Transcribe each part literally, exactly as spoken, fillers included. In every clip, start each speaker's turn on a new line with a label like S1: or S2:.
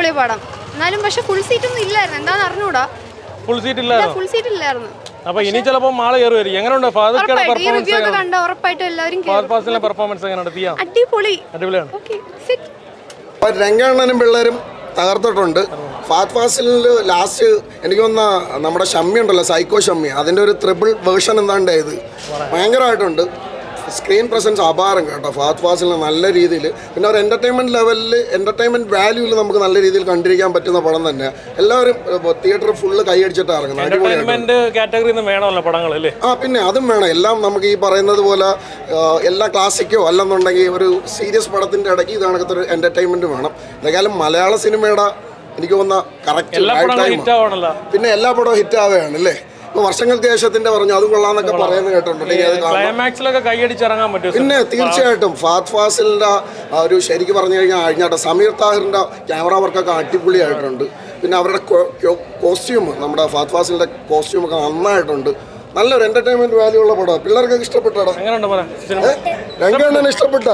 S1: പോയി പടം. എന്നാലും പക്ഷെ ഫുൾ സീറ്റ് ഒന്നും ഇല്ലായിരുന്നു. എന്താണെന്ന് അറിഞ്ഞൂടാ.
S2: ഫുൾ സീറ്റ് ഇല്ലായിരുന്നു.
S1: ഫുൾ സീറ്റ് ഇല്ലായിരുന്നു.
S2: അപ്പോൾ ഇനി ചിലപ്പോൾ മാള കയറുമായിരിക്കും. എങ്ങനെയുണ്ട് ഫഹദിന്റെ പെർഫോമൻസ്?
S1: ഒക്കെ കണ്ട ഉറപ്പായിട്ടും എല്ലാവരും
S2: ഫഹദ് ഫാസിലിന്റെ പെർഫോമൻസ് എങ്ങനെയുണ്ട്? തിയ
S1: അടിപൊളി.
S2: അടിപൊളിയാണ്.
S1: Okay sit.
S3: രംഗണ്ണനും പിള്ളേരും തകർത്തിട്ടുണ്ട്. ഫഹദ് ഫാസിലിൽ ലാസ്റ്റ് എനിക്ക് തോന്നുന്ന നമ്മുടെ ഷമ്മി ഉണ്ടല്ലോ, സൈക്കോ ഷമ്മി, അതിൻ്റെ ഒരു ത്രിബിൾ വേർഷൻ എന്താണ്ട് ഇത് ഭയങ്കരമായിട്ടുണ്ട്. സ്ക്രീൻ പ്രസൻസ് അപാരം കേട്ടോ ഫഹദ് ഫാസിലിന് നല്ല രീതിയിൽ. പിന്നെ ഒരു എൻ്റർടൈൻമെൻറ്റ് ലെവലിൽ എൻ്റർടൈൻമെൻറ്റ് വാല്യൂവിൽ നമുക്ക് നല്ല രീതിയിൽ കണ്ടിരിക്കാൻ പറ്റുന്ന പടം തന്നെ. എല്ലാവരും തിയേറ്റർ ഫുള്ള് കൈയടിച്ചിട്ട് ഇറങ്ങുന്നത് അടിപൊളിയായിട്ട്. ആ പിന്നെ അതും വേണം. എല്ലാം നമുക്ക് ഈ പറയുന്നത് പോലെ എല്ലാ ക്ലാസിക്കോ അല്ലെന്നുണ്ടെങ്കിൽ ഒരു സീരിയസ് പടത്തിൻ്റെ ഇടയ്ക്ക് ഇത് കണക്കത്തെ ഒരു എൻ്റർടൈൻമെൻറ്റ് വേണം. എന്തായാലും മലയാള സിനിമയുടെ എനിക്ക് തോന്നുന്ന കറക്റ്റ് പിന്നെ എല്ലാ പടവും ഹിറ്റ് ആവുകയാണ് അല്ലേ. ഇപ്പോൾ വർഷങ്ങൾക്ക് ശേഷത്തിന്റെ പറഞ്ഞു അത് കൊള്ളാന്നൊക്കെ പറയുന്നത് കേട്ടിട്ടുണ്ട്. പിന്നെ തീർച്ചയായിട്ടും ഫഹദ് ഫാസിലിന്റെ ഒരു ശരിക്കും പറഞ്ഞു കഴിഞ്ഞാൽ അഴിഞ്ഞാട്ടെ സമീർ താഹിറിന്റെ ക്യാമറ വർക്കൊക്കെ അടിപൊളിയായിട്ടുണ്ട്. പിന്നെ അവരുടെ കോസ്റ്റ്യൂം, നമ്മുടെ ഫഹദ് ഫാസിലിന്റെ കോസ്റ്റ്യൂം ഒക്കെ നന്നായിട്ടുണ്ട്. നല്ലൊരു എന്റർടൈൻമെന്റ് വാല്യൂ ഉള്ള പടം. പിള്ളേർക്കൊക്കെ ഇഷ്ടപ്പെട്ടാടാ? രംഗണ്ണന് ഇഷ്ടപ്പെട്ടാ?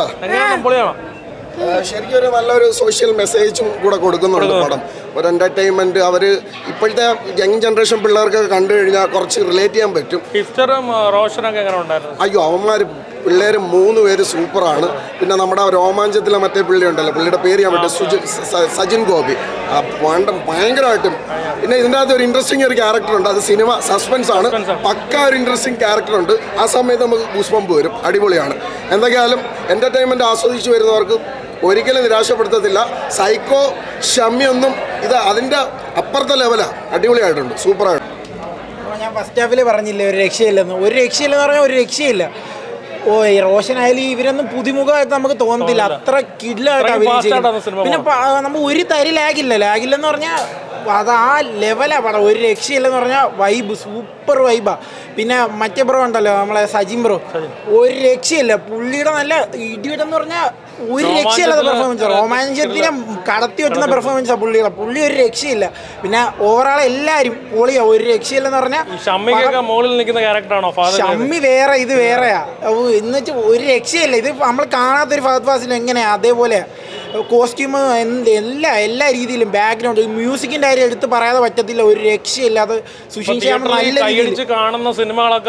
S3: ശരിക്കും ഒരു നല്ലൊരു സോഷ്യൽ മെസ്സേജും കൂടെ കൊടുക്കുന്നുണ്ട് പടം. ഒരു എൻ്റർടൈൻമെൻറ്റ് അവർ ഇപ്പോഴത്തെ യങ് ജനറേഷൻ പിള്ളേർക്ക് കണ്ടു കഴിഞ്ഞാൽ കുറച്ച് റിലേറ്റ് ചെയ്യാൻ പറ്റും. അയ്യോ അവന്മാർ പിള്ളേർ മൂന്ന് പേര് സൂപ്പറാണ്. പിന്നെ നമ്മുടെ രോമാഞ്ചത്തിലെ മറ്റേ പുള്ളി ഉണ്ടല്ലോ, പുള്ളിയുടെ പേര് ഞാൻ പറ്റും, സുജിൻ സജിൻ ഗോപി, ഭയങ്കരമായിട്ടും. പിന്നെ ഇതിൻ്റെ അകത്ത് ഒരു ഇൻട്രസ്റ്റിംഗ് ഒരു ക്യാരക്ടർ ഉണ്ട്. അത് സിനിമ സസ്പെൻസ് ആണ്, പക്ക ഒരു ഇൻട്രസ്റ്റിംഗ് ക്യാരക്ടർ ഉണ്ട്. ആ സമയത്ത് നമുക്ക് ഗൂസ് ബമ്പ് വരും. അടിപൊളിയാണ്. എന്തൊക്കെയായാലും എൻ്റർടൈൻമെൻറ്റ് ആസ്വദിച്ച് വരുന്നവർക്ക് ഒരിക്കലും നിരാശപ്പെടുത്തത്തില്ല. സൈക്കോ ഷമ്മിയൊന്നും ഇത് അതിൻ്റെ അപ്പുറത്തെ ലെവലാണ്. അടിപൊളിയായിട്ടുണ്ട്, സൂപ്പറായിട്ട്.
S4: ഞാൻ ഫസ്റ്റ് ഹാഫിൽ പറഞ്ഞില്ലേ ഒരു രക്ഷയില്ലെന്ന്. ഒരു രക്ഷയില്ലെന്ന് പറഞ്ഞാൽ ഒരു രക്ഷയില്ല. ഓ റോഷനായാലും ഇവരൊന്നും പുതുമുഖമായിട്ട് നമുക്ക് തോന്നത്തില്ല. അത്ര കിഡിലായിട്ട് അഭിനയിച്ചു. പിന്നെ നമുക്ക് ഒരു തരി ലാഗില്ല. ലാഗില്ലെന്ന് പറഞ്ഞാൽ അത് ആ ലെവലാണ് പടം. ഒരു രക്ഷയില്ലെന്ന് പറഞ്ഞാൽ വൈബ്, സൂപ്പർ വൈബാണ്. പിന്നെ മറ്റേ ബ്രോ ഉണ്ടല്ലോ നമ്മളെ സജിൻ ബ്രോ, ഒരു രക്ഷയില്ല. പുള്ളിയുടെ നല്ല ഇടിയിടെന്ന് പറഞ്ഞാൽ ഒരു രക്ഷയില്ലാത്ത പെർഫോമൻസ്. റോമാഞ്ചത്തിനെ കടത്തി വെക്കുന്ന പെർഫോമൻസാണ് പുള്ളിയുടെ. പുള്ളി ഒരു രക്ഷയില്ല. പിന്നെ ഓവറാൾ എല്ലാവരും പൊളിയാ, ഒരു രക്ഷയില്ലെന്ന് പറഞ്ഞാൽ. ഷമ്മി വേറെ, ഇത് വേറെയാ. എന്ന് വെച്ചാൽ ഒരു രക്ഷയില്ല. ഇത് നമ്മൾ കാണാത്തൊരു ഫഹദ് ഫാസിൽ എങ്ങനെയാ അതേപോലെയാ. കോസ്റ്റ്യൂം എന്ത് എല്ലാ എല്ലാ രീതിയിലും ബാക്ക്ഗ്രൗണ്ട് മ്യൂസിക്കിന്റെ കാര്യം എടുത്ത് പറയാതെ പറ്റത്തില്ല. ഒരു രക്ഷയില്ലാതെ സുശീൽ ശ്യാം നല്ല രീതിയിൽ
S2: കാണുന്ന സിനിമകളൊക്കെ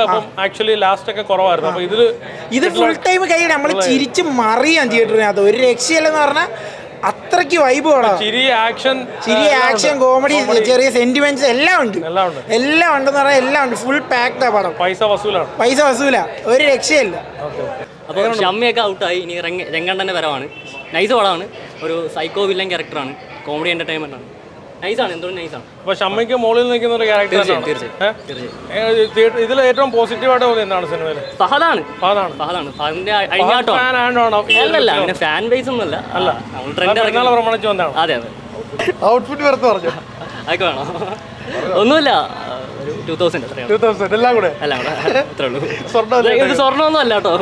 S4: ഇത് ഫുൾ ടൈം കൈയ്യടി. നമ്മൾ ചിരിച്ച് മറിയാൻ തിയേറ്ററിനകത്ത്. ഒരു രക്ഷയില്ലെന്ന് പറഞ്ഞാൽ അത്രയ്ക്ക് വൈബ് വേണം. ചിരി ആക്ഷൻ കോമഡി ചെറിയ സെന്റിമെന്റ്സ് എല്ലാം ഉണ്ട്. എല്ലാം ഉണ്ടെന്ന് പറഞ്ഞാൽ എല്ലാം ഉണ്ട്. ഫുൾ പാക്ഡ് പടം.
S2: പൈസ വസൂലാണ്.
S4: പൈസ വസൂല. ഒരു രക്ഷയില്ല.
S5: അപ്പോൾ ഷമ്മിയൊക്കെ ഔട്ടായി. ഇനി രംഗണ്ണൻ്റെ വരവാണ്. നൈസ് പടമാണ്. ഒരു സൈക്കോ വില്ലൻ ക്യാരക്ടറാണ്. കോമഡി എൻ്റർടൈൻമെൻ്റ് ആണ്. നൈസാണ്, എന്തുകൊണ്ട് നൈസാണ്.
S2: അപ്പോൾ ഷമ്മിക്ക് മുകളിൽ നിൽക്കുന്ന ഒരു ക്യാരക്ടർ. ഇതിൽ ഏറ്റവും പോസിറ്റീവായിട്ട് തോന്നിയത് എന്താണ് സിനിമയിൽ?
S5: ഫഹദാണ്. ഫഹദാണ് ഫഹദാണ് ഫഹദിന്റെ അഴിഞ്ഞാട്ടോ. അല്ലല്ല, അങ്ങനെ ഫാൻ ബേസ് ഒന്നും അല്ല. അല്ല ട്രെൻഡ്
S2: പ്രമാണിച്ച് വന്നതാണ്.
S5: അതെ അതെ.
S2: ഔട്ട്ഫിറ്റ് വെറുതെ പറഞ്ഞു
S5: അതൊക്കെ വേണോ? ഒന്നുമില്ല, ടൂ തൗസൻഡ്
S2: എല്ലാം കൂടെ
S5: എല്ലാം കൂടെ അത്രേ ഉള്ളൂ. ഇത് സ്വർണ്ണമൊന്നും അല്ല കേട്ടോ.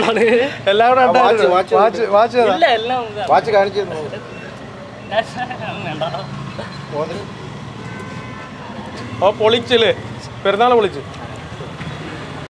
S5: ഇല്ല എല്ലാം
S3: വാച്ച് കാണിച്ചു
S2: പൊളിച്ചില്ലേ? പെരുന്നാൾ പൊളിച്ചു.